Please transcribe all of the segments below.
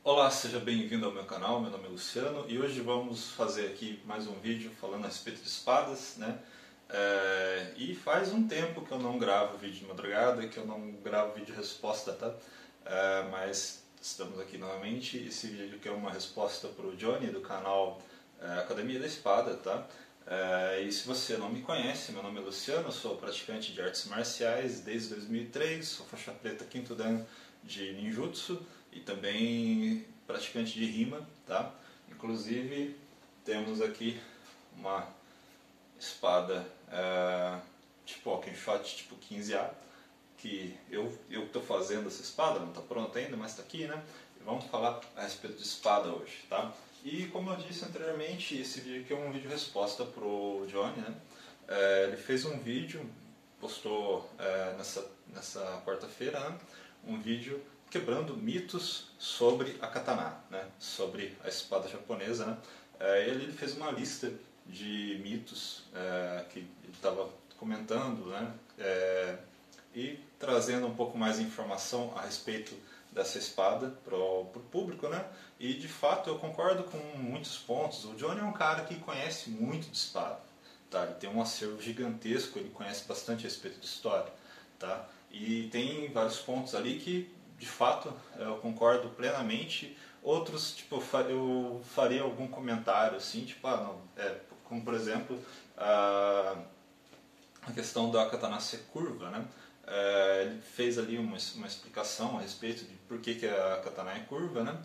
Olá, seja bem-vindo ao meu canal, meu nome é Luciano e hoje vamos fazer aqui mais um vídeo falando a respeito de espadas, né? E faz um tempo que eu não gravo vídeo de madrugada, que eu não gravo vídeo resposta, tá? Mas estamos aqui novamente. Esse vídeo aqui é uma resposta para o Johnny do canal Academia da Espada, tá? E se você não me conhece, meu nome é Luciano, eu sou praticante de artes marciais desde 2003, sou faixa preta quinto dan de ninjutsu e também praticante de rima, tá? Inclusive temos aqui uma espada tipo Alkenshot, tipo 15A, que eu estou fazendo essa espada, não está pronta ainda, mas está aqui, né? E vamos falar a respeito de espada hoje, tá? E como eu disse anteriormente, esse vídeo aqui é um vídeo resposta pro Johnny, né? Ele fez um vídeo, postou nessa quarta-feira, né? Um vídeo quebrando mitos sobre a katana, né? Sobre a espada japonesa, né? Ele fez uma lista de mitos que ele estava comentando, né? E trazendo um pouco mais de informação a respeito dessa espada para o público, né? E de fato eu concordo com muitos pontos. O Johnny é um cara que conhece muito de espada, tá? Ele tem um acervo gigantesco, ele conhece bastante a respeito de história, tá? E tem vários pontos ali que de fato eu concordo plenamente. Outros, tipo, eu faria algum comentário assim, tipo, como por exemplo a questão da katana ser curva, né? Ele fez ali uma explicação a respeito de por que a katana é curva, né?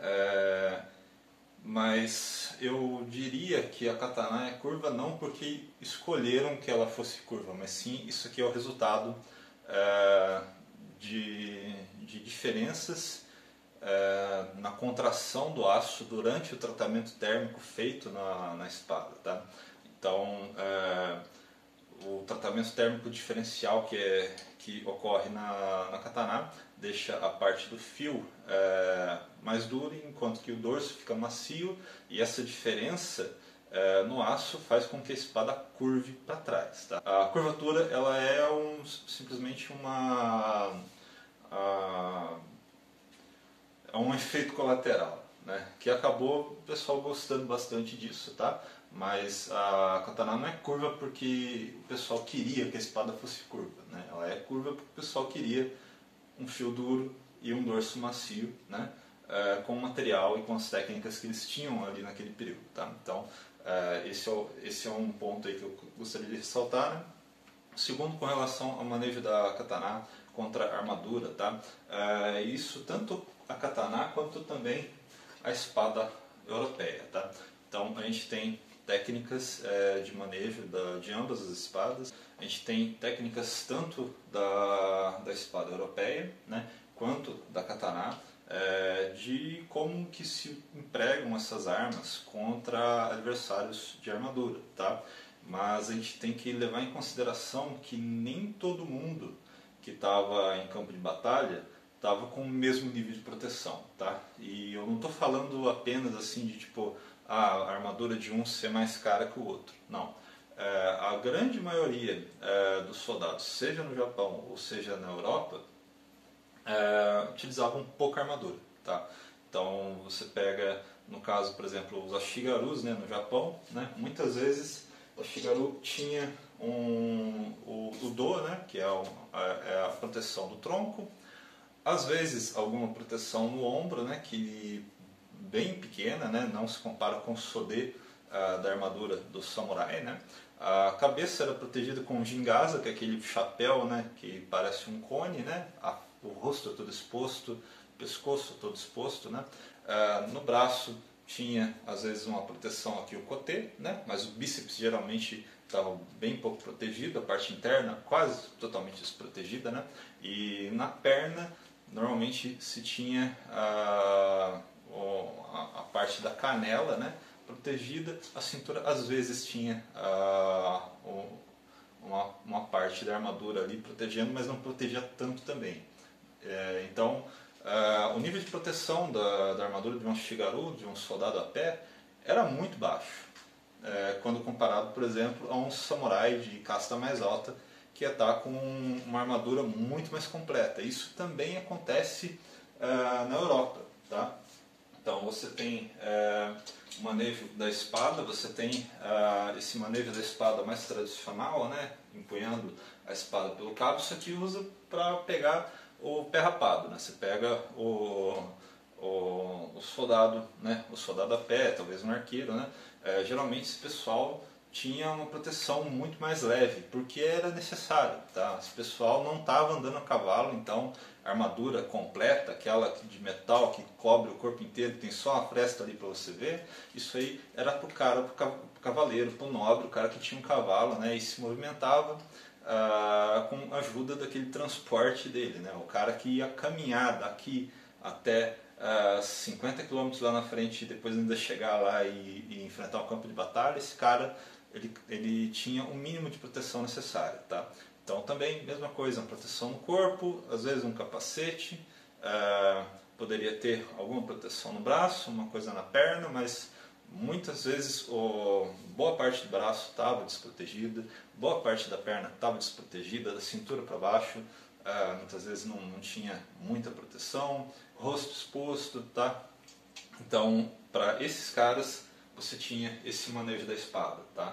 Mas eu diria que a katana é curva não porque escolheram que ela fosse curva, mas sim isso aqui é o resultado de diferenças na contração do aço durante o tratamento térmico feito na espada, tá? Então, o tratamento térmico diferencial que ocorre na katana deixa a parte do fio mais dura, enquanto que o dorso fica macio, e essa diferença no aço faz com que a espada curve para trás, tá? A curvatura ela é simplesmente um efeito colateral, né? Que acabou o pessoal gostando bastante disso, tá? Mas a katana não é curva porque o pessoal queria que a espada fosse curva, né? Ela é curva porque o pessoal queria um fio duro e um dorso macio, né? Com o material e com as técnicas que eles tinham ali naquele período, tá? Então esse é um ponto aí que eu gostaria de ressaltar, né? Segundo, com relação ao manejo da katana contra a armadura, tá? Isso tanto a katana quanto também a espada europeia, tá? Então a gente tem técnicas de manejo de ambas as espadas. A gente tem técnicas tanto da espada europeia, né, quanto da katana, de como que se empregam essas armas contra adversários de armadura, tá? Mas a gente tem que levar em consideração que nem todo mundo que estava em campo de batalha estava com o mesmo nível de proteção, tá? E eu não estou falando apenas assim de tipo a armadura de um ser mais cara que o outro, não. A grande maioria dos soldados, seja no Japão ou seja na Europa, utilizavam pouca armadura, tá? Então você pega, no caso, por exemplo, os Ashigarus, né, no Japão, né, muitas vezes o Ashigaru tinha o Do, né, que é a proteção do tronco, às vezes alguma proteção no ombro, né, que bem pequena, né, não se compara com o Sode da armadura do samurai, né. A cabeça era protegida com Jingaza, que é aquele chapéu, né, que parece um cone, né, o rosto todo exposto, o pescoço todo exposto, né. No braço tinha às vezes uma proteção aqui o coté, né, mas o bíceps geralmente estava bem pouco protegido, a parte interna quase totalmente desprotegida, né, e na perna normalmente se tinha a parte da canela, né, protegida, a cintura às vezes tinha uma parte da armadura ali protegendo, mas não protegia tanto também. Então, o nível de proteção da armadura de um Ashigaru, de um soldado a pé, era muito baixo, quando comparado, por exemplo, a um samurai de casta mais alta, que ia estar com uma armadura muito mais completa. Isso também acontece na Europa, tá? você tem o manejo da espada, você tem esse manejo da espada mais tradicional, né? Empunhando a espada pelo cabo. Isso aqui usa para pegar o pé rapado, né? Você pega o soldado, né? O soldado a pé, talvez um arqueiro, né? Geralmente esse pessoal tinha uma proteção muito mais leve, porque era necessário, tá? Esse pessoal não estava andando a cavalo, então a armadura completa, aquela de metal que cobre o corpo inteiro, tem só uma fresta ali para você ver, isso aí era para o cara, para o cavaleiro, para o nobre, o cara que tinha um cavalo, né? E se movimentava com a ajuda daquele transporte dele, né? O cara que ia caminhar daqui até 50 quilômetros lá na frente e depois ainda chegar lá e enfrentar um campo de batalha, esse cara ele tinha o mínimo de proteção necessária, tá? Então também, mesma coisa, uma proteção no corpo, às vezes um capacete, poderia ter alguma proteção no braço, uma coisa na perna, mas muitas vezes boa parte do braço estava desprotegida, boa parte da perna estava desprotegida, da cintura para baixo, muitas vezes não tinha muita proteção, rosto exposto, tá? Então, para esses caras, você tinha esse manejo da espada, tá?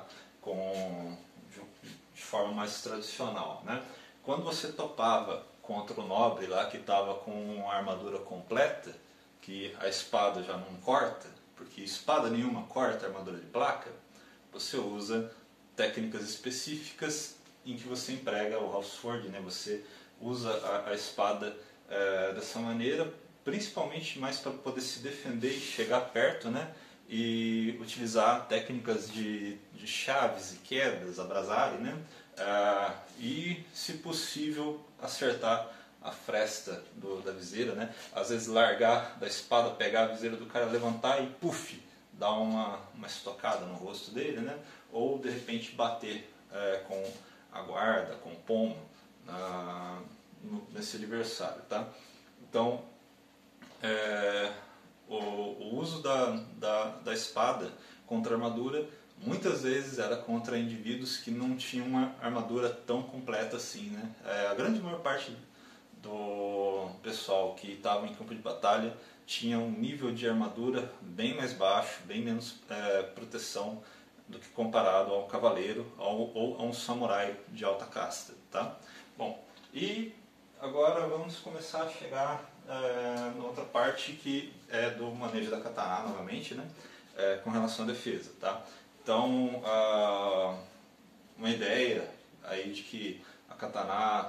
De forma mais tradicional, né? Quando você topava contra o nobre lá que estava com a armadura completa, que a espada já não corta, porque espada nenhuma corta a armadura de placa, você usa técnicas específicas em que você emprega o house sword, né? Você usa a espada dessa maneira, principalmente mais para poder se defender e chegar perto, né? E utilizar técnicas de chaves e quedas, abrasare, né? E, se possível, acertar a fresta da viseira, né? Às vezes largar da espada, pegar a viseira do cara, levantar e puff, dar uma estocada no rosto dele, né? Ou de repente bater com a guarda, com o pomo nesse adversário, tá? Então, o uso da espada contra a armadura muitas vezes era contra indivíduos que não tinham uma armadura tão completa assim, né? A grande maior parte do pessoal que estava em campo de batalha tinha um nível de armadura bem mais baixo, bem menos proteção do que comparado ao cavaleiro ou a um samurai de alta casta, tá? Bom, e agora vamos começar a chegar na outra parte que é do manejo da katana novamente, né? Com relação à defesa, tá? Então, uma ideia aí de que a katana,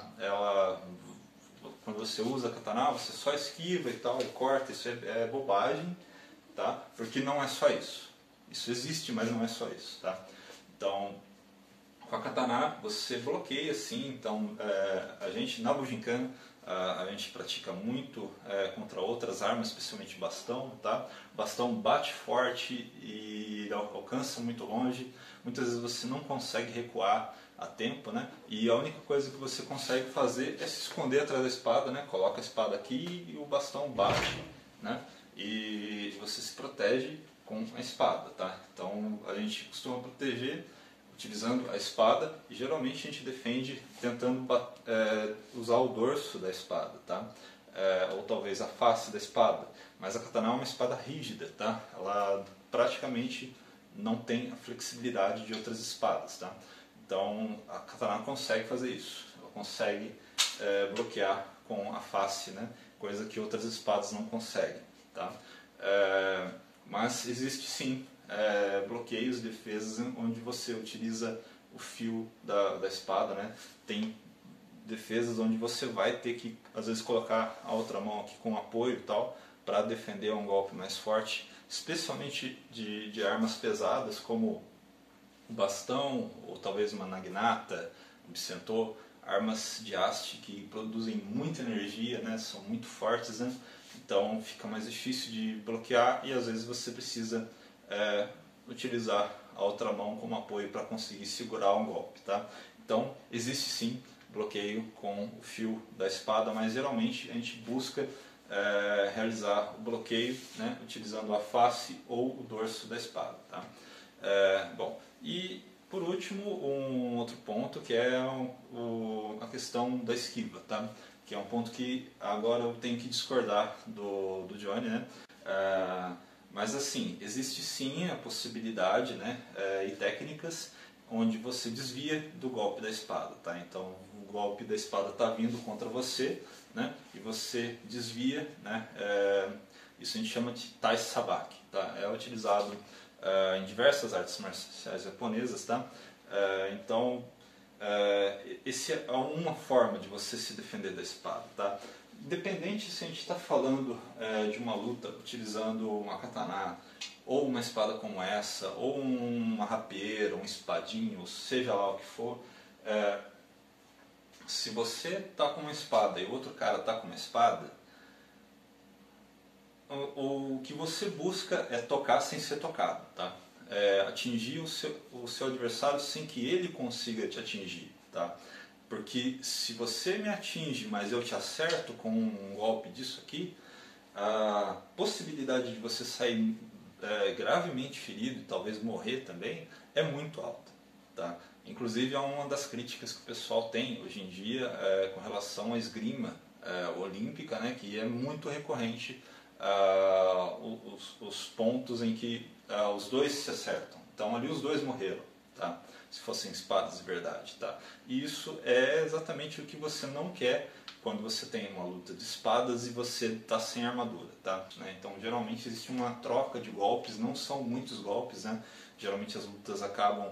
quando você usa a katana, você só esquiva e tal, e corta, isso é bobagem, tá? Porque não é só isso. Isso existe, mas não é só isso, tá? Então, com a katana você bloqueia sim, então a gente na Bujinkan a gente pratica muito contra outras armas, especialmente bastão, tá? Bastão bate forte e alcança muito longe, muitas vezes você não consegue recuar a tempo, né? E a única coisa que você consegue fazer é se esconder atrás da espada, né? Coloca a espada aqui e o bastão bate, né? E você se protege com a espada, tá? Então a gente costuma proteger utilizando a espada e geralmente a gente defende tentando usar o dorso da espada, tá? Ou talvez a face da espada, mas a katana é uma espada rígida, tá? Ela praticamente não tem a flexibilidade de outras espadas, tá? Então a katana consegue fazer isso, ela consegue bloquear com a face, né? Coisa que outras espadas não conseguem, tá? Mas existe sim bloqueios, defesas onde você utiliza o fio da espada, né? Tem defesas onde você vai ter que às vezes colocar a outra mão aqui com apoio e tal para defender um golpe mais forte, especialmente de armas pesadas como o bastão ou talvez uma naginata, um bicentô, armas de haste que produzem muita energia, né? São muito fortes, né? Então fica mais difícil de bloquear e às vezes você precisa utilizar a outra mão como apoio para conseguir segurar um golpe, tá? Então existe sim bloqueio com o fio da espada, mas geralmente a gente busca realizar o bloqueio, né, utilizando a face ou o dorso da espada, tá? Bom, e por último um outro ponto que é a questão da esquiva, tá? Que é um ponto que agora eu tenho que discordar do Johnny, né? Mas assim, existe sim a possibilidade, né, e técnicas onde você desvia do golpe da espada, tá? Então o golpe da espada está vindo contra você, né, e você desvia, né, isso a gente chama de Tai Sabaki, tá? É utilizado em diversas artes marciais japonesas, tá? Então essa é uma forma de você se defender da espada, tá? Independente se a gente está falando de uma luta utilizando uma katana, ou uma espada como essa, ou uma rapieira, um espadinho, seja lá o que for, se você está com uma espada e o outro cara está com uma espada, o que você busca é tocar sem ser tocado, tá? Atingir o seu adversário sem que ele consiga te atingir, tá? Porque se você me atinge, mas eu te acerto com um golpe disso aqui, a possibilidade de você sair gravemente ferido e talvez morrer também é muito alta, tá? Inclusive é uma das críticas que o pessoal tem hoje em dia com relação à esgrima olímpica, né, que é muito recorrente os pontos em que os dois se acertam. Então ali os dois morreram, tá? Se fossem espadas de verdade, tá? E isso é exatamente o que você não quer quando você tem uma luta de espadas e você está sem armadura, tá? Então geralmente existe uma troca de golpes, não são muitos golpes, né? Geralmente as lutas acabam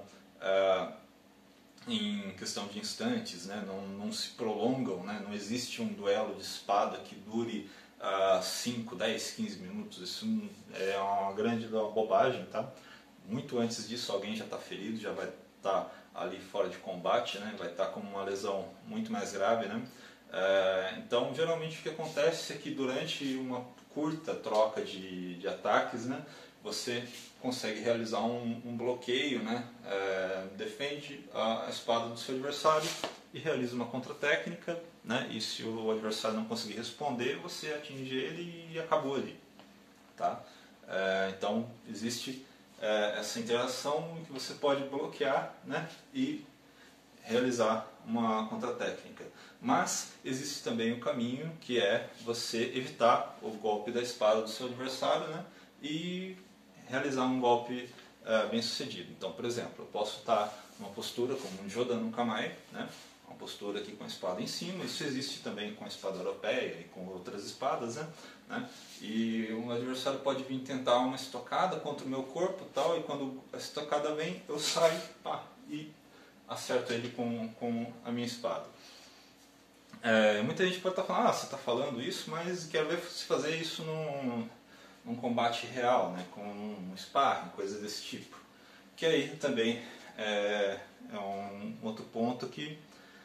em questão de instantes, né? Não se prolongam, né? Não existe um duelo de espada que dure 5, 10, 15 minutos, isso é uma grande bobagem, tá? Muito antes disso alguém já está ferido, já vai estar ali fora de combate, né? Vai estar com uma lesão muito mais grave, né? Então geralmente o que acontece é que durante uma curta troca de ataques, né, você consegue realizar um bloqueio, né, defende a espada do seu adversário e realiza uma contra-técnica, né, e se o adversário não conseguir responder, você atinge ele e acabou ali, tá? Então existe essa interação em que você pode bloquear, né, e realizar uma contra-técnica. Mas existe também um caminho que é você evitar o golpe da espada do seu adversário, né, e realizar um golpe bem sucedido. Então, por exemplo, eu posso estar numa postura como um Jodan no Kamae, né, uma postura aqui com a espada em cima. Isso existe também com a espada europeia e com outras espadas, né? E um adversário pode vir tentar uma estocada contra o meu corpo, tal, e quando a estocada vem, eu saio, pá, e acerto ele com a minha espada. Muita gente pode estar falando, você está falando isso, mas quero ver se fazer isso num combate real, né, com um sparring, coisas desse tipo. Que aí também é um outro ponto que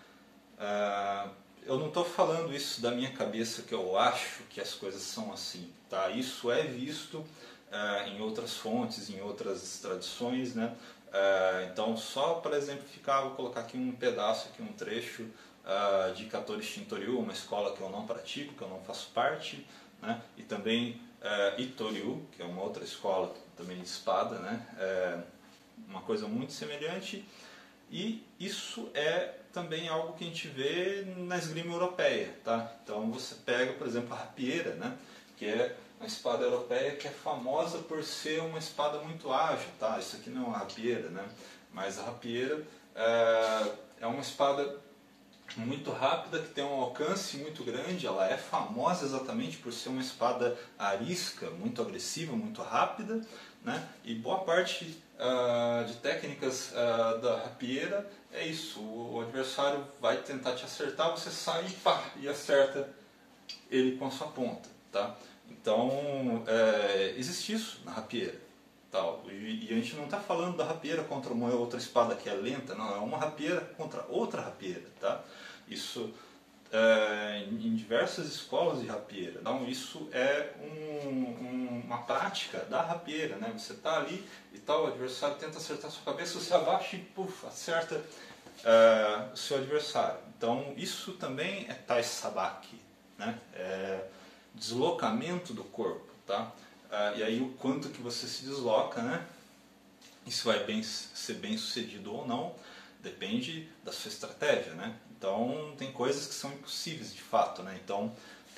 eu não estou falando isso da minha cabeça, que eu acho que as coisas são assim, tá? Isso é visto em outras fontes, em outras tradições, né? Então, só para exemplificar, vou colocar aqui um pedaço, aqui um trecho de Katori Shintoryu, uma escola que eu não pratico, que eu não faço parte, né? E também Itoryu, que é uma outra escola também de espada, né? Uma coisa muito semelhante, e isso é também algo que a gente vê na esgrima europeia, tá? Então você pega, por exemplo, a rapieira, né? Que é uma espada europeia que é famosa por ser uma espada muito ágil, tá? Isso aqui não é uma rapieira, né? Mas a rapieira é uma espada muito rápida, que tem um alcance muito grande. Ela é famosa exatamente por ser uma espada arisca, muito agressiva, muito rápida, né? E boa parte de técnicas da rapieira é isso: o adversário vai tentar te acertar, você sai e pá, e acerta ele com a sua ponta, tá? Então existe isso na rapieira, tal. E a gente não está falando da rapieira contra uma outra espada que é lenta, não, é uma rapieira contra outra rapieira, tá? Isso em diversas escolas de rapieira. Então isso é uma prática da rapieira, né? Você está ali e tal, o adversário tenta acertar a sua cabeça, você abaixa e puf, acerta o seu adversário. Então isso também é Tai Sabaki, né? Deslocamento do corpo, tá? E aí o quanto que você se desloca, né? Isso vai ser bem sucedido ou não, depende da sua estratégia, né? Então tem coisas que são impossíveis de fato, né? Então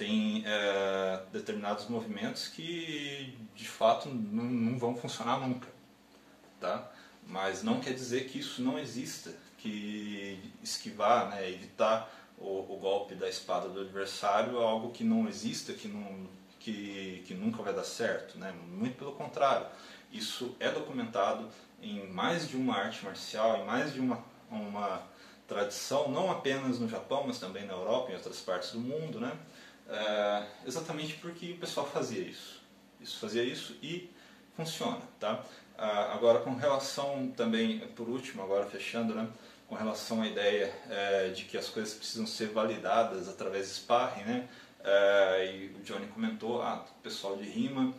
tem determinados movimentos que de fato não vão funcionar nunca, tá? Mas não quer dizer que isso não exista, que esquivar, né, evitar o golpe da espada do adversário é algo que não exista, que nunca vai dar certo, né? Muito pelo contrário, isso é documentado em mais de uma arte marcial, em mais de uma tradição, não apenas no Japão, mas também na Europa e em outras partes do mundo, né? Exatamente porque o pessoal fazia isso. Fazia isso e funciona, tá? Agora, com relação também, por último, agora fechando, né? Com relação à ideia de que as coisas precisam ser validadas através de sparring, né? E o Johnny comentou, o pessoal de rima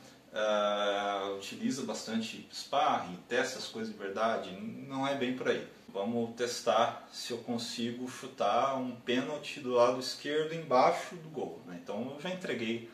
utiliza bastante sparring, testa as coisas de verdade. Não é bem por aí. Vamos testar se eu consigo chutar um pênalti do lado esquerdo embaixo do gol, né? Então eu já entreguei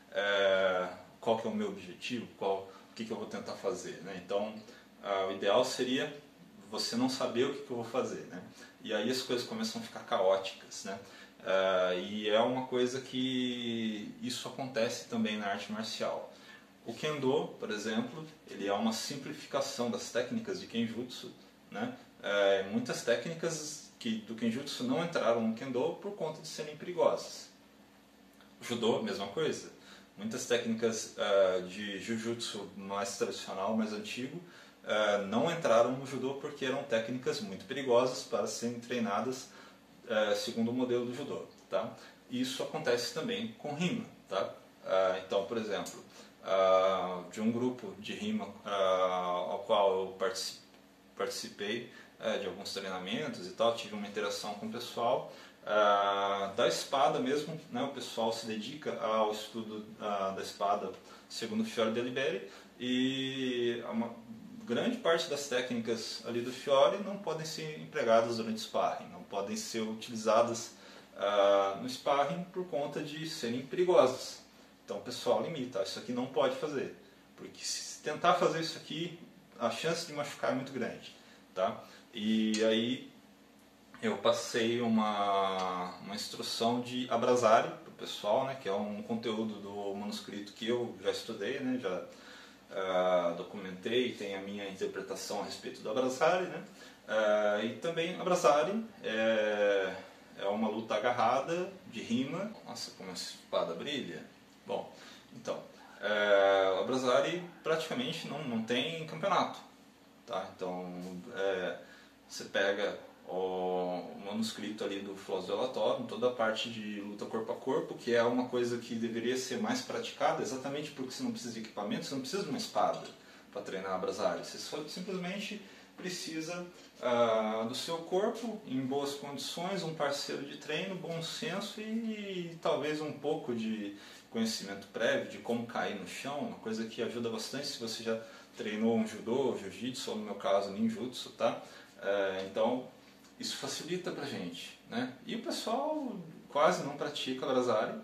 qual que é o meu objetivo, o que eu vou tentar fazer, né? Então o ideal seria você não saber o que eu vou fazer, né? E aí as coisas começam a ficar caóticas, né? E é uma coisa que isso acontece também na arte marcial. O Kendo, por exemplo, ele é uma simplificação das técnicas de Kenjutsu, né? Muitas técnicas do Kenjutsu não entraram no Kendo por conta de serem perigosas. O Judô, mesma coisa. Muitas técnicas de Jujutsu mais tradicional, mais antigo, não entraram no Judô porque eram técnicas muito perigosas para serem treinadas segundo o modelo do Judô, tá? Isso acontece também com rima, tá? Então, por exemplo, de um grupo de rima ao qual eu participei de alguns treinamentos e tal, tive uma interação com o pessoal da espada mesmo, né? O pessoal se dedica ao estudo da espada segundo o Fiore Deliberi, e uma grande parte das técnicas ali do Fiore não podem ser empregadas durante sparring, não podem ser utilizadas no sparring por conta de serem perigosas. Então o pessoal limita, isso aqui não pode fazer, porque se tentar fazer isso aqui, a chance de machucar é muito grande, tá? E aí eu passei uma instrução de Abrasari para o pessoal, né, que é um conteúdo do manuscrito que eu já estudei, né, já documentei, tem a minha interpretação a respeito do Abrasari, né, e também Abrasari é uma luta agarrada de rima. Nossa, como essa espada brilha! Bom, então, o Abrasari praticamente não tem campeonato, tá? Então, você pega o manuscrito ali do Flós Delatório, toda a parte de luta corpo a corpo, que é uma coisa que deveria ser mais praticada, exatamente porque você não precisa de equipamento, você não precisa de uma espada para treinar Abrasari, você só simplesmente precisa do seu corpo em boas condições, um parceiro de treino, bom senso e talvez um pouco de conhecimento prévio de como cair no chão, uma coisa que ajuda bastante se você já treinou um judô, jiu-jitsu ou no meu caso ninjutsu, tá? Então isso facilita pra gente, né? E o pessoal quase não pratica Abrasari,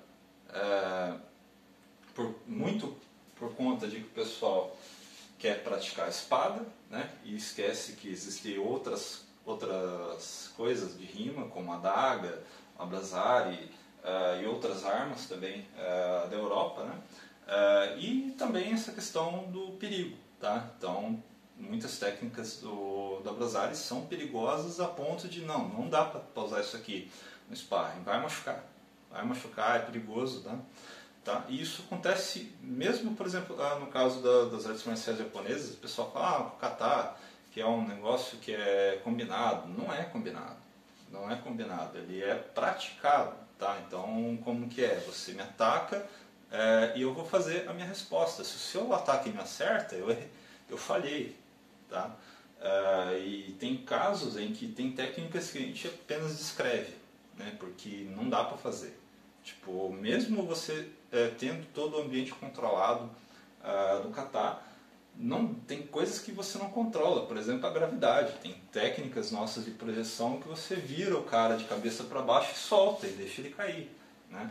muito por conta de que o pessoal quer praticar a espada, né? E esquece que existem outras coisas de rima, como a adaga, a Abrasari e outras armas também da Europa, né? E também essa questão do perigo, tá? Então, muitas técnicas do Abrasari são perigosas a ponto de não dá para usar isso aqui no sparring, vai machucar, é perigoso, tá? E isso acontece mesmo, por exemplo, no caso das artes marciais japonesas, o pessoal fala, o kata, que é um negócio que é combinado. Não é combinado, ele é praticado, tá? Então, como que é? Você me ataca e eu vou fazer a minha resposta. Se o seu ataque me acerta, eu falhei, tá? E tem casos em que tem técnicas que a gente apenas descreve, né? Porque não dá para fazer. Tipo, mesmo você tendo todo o ambiente controlado do kata, não tem coisas que você não controla, por exemplo a gravidade. Tem técnicas nossas de projeção que você vira o cara de cabeça para baixo e solta e deixa ele cair, né?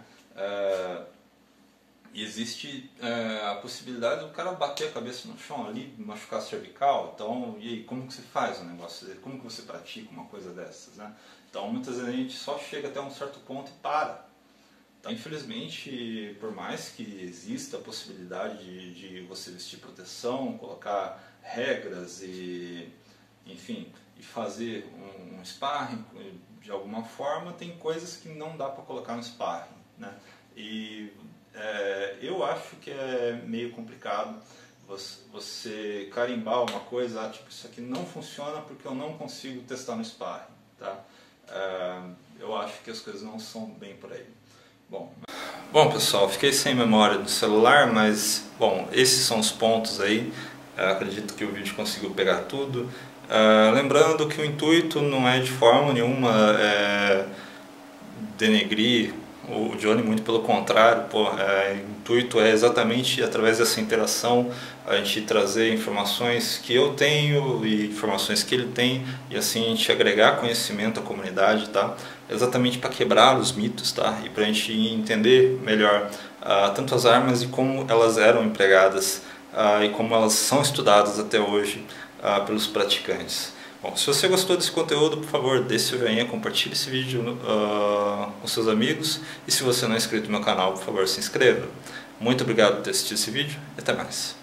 E existe a possibilidade do cara bater a cabeça no chão ali, machucar a cervical. Então, e aí, como que você faz um negócio desse? Como que você pratica uma coisa dessas, né? Então muitas vezes a gente só chega até um certo ponto e para, Tá? Infelizmente, por mais que exista a possibilidade de você vestir proteção, colocar regras e, enfim, e fazer um sparring de alguma forma, tem coisas que não dá para colocar no sparring, né? E eu acho que é meio complicado você carimbar uma coisa, tipo, isso aqui não funciona porque eu não consigo testar no sparring, tá? Eu acho que as coisas não são bem por aí. Bom pessoal, fiquei sem memória do celular, mas bom, esses são os pontos aí. Acredito que o vídeo conseguiu pegar tudo. Lembrando que o intuito não é de forma nenhuma denegrir o Johnny, muito pelo contrário, o intuito é exatamente através dessa interação a gente trazer informações que eu tenho e informações que ele tem, e assim a gente agregar conhecimento à comunidade, tá? Exatamente para quebrar os mitos, tá? E para a gente entender melhor tanto as armas e como elas eram empregadas e como elas são estudadas até hoje pelos praticantes. Bom, se você gostou desse conteúdo, por favor, deixe seu joinha, compartilhe esse vídeo com seus amigos, e se você não é inscrito no meu canal, por favor, se inscreva. Muito obrigado por ter assistido esse vídeo e até mais.